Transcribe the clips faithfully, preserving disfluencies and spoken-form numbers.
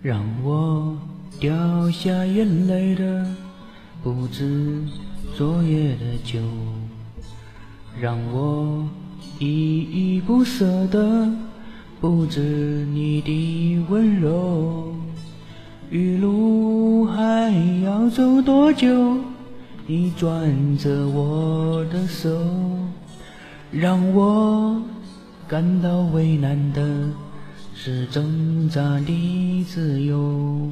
让我掉下眼泪的不止昨夜的酒，让我依依不舍的不止你的温柔。余路还要走多久？你攥着我的手，让我感到为难的是挣扎的自由。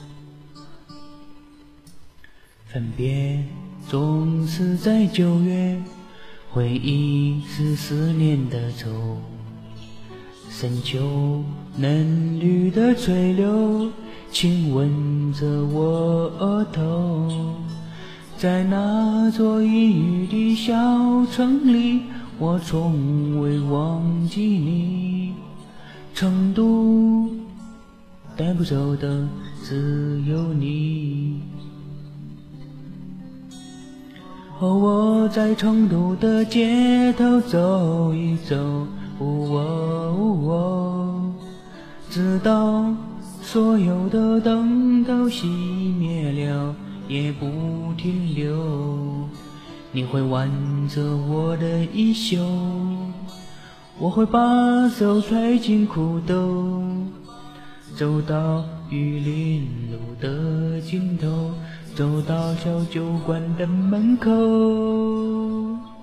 分别总是在九月，回忆是思念的愁。深秋嫩绿的垂柳亲吻着我额头，在那座阴雨的小城里，我从未忘记你。成都带不走的只有你。哦，我在成都的街头走一走，哦哦哦，直到所有的灯都熄灭了也不停留。你会挽着我的衣袖，我会把手揣进裤兜，走到玉林路的尽头，走到小酒馆的门口。